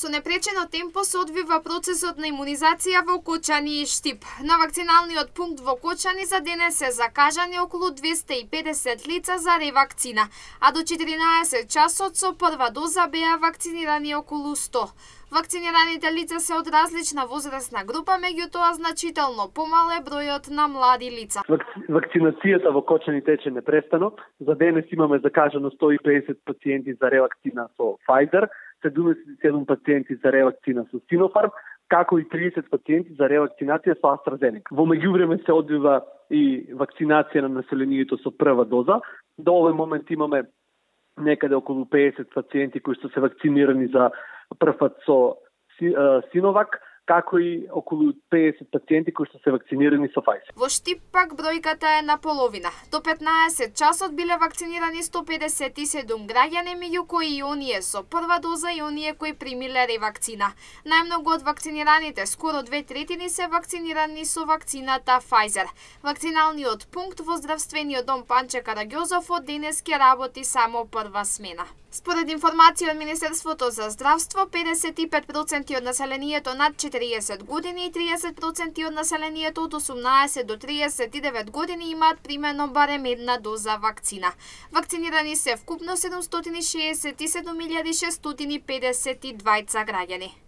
Со непречено темпо се одвива процесот на имунизација во Кочани и Штип. На вакциналниот пункт во Кочани за денес се закажани околу 250 лица за ревакцина, а до 14 часот со прва доза беа вакцинирани околу 100. Вакцинираните лица се од различна возрастна група, меѓутоа значително помал е бројот на млади лица. Вакцинацијата во Кочани тече непрестано. За денес имаме закажано 150 пациенти за ревакцина со Pfizer, 77 пациенти за ревакцина со Sinopharm, како и 30 пациенти за ревакцинација со AstraZeneca. Во меѓувреме се одвива и вакцинација на населението со прва доза. До овој момент имаме некаде околу 50 пациенти кои што се вакцинирани за прв пат со Синовак, како и околу 50 пациенти кои што се вакцинирани со Pfizer. Во Штип пак бројката е на половина. До 15 часот биле вакцинирани 157 граѓани, меѓу кои и оние со прва доза и оние кои примиле ревакцина. Најмногу од вакцинираните, скоро 2/3 се вакцинирани со вакцината Pfizer. Вакциналниот пункт во здравствениот дом Панче Караѓозов од денес ќе работи само прва смена. Според информација од Министерството за здравство, 55% од населението над 40 години и 30% од населението од 18 до 39 години имаат примено барем една доза вакцина. Вакцинирани се вкупно 767.652 граѓани.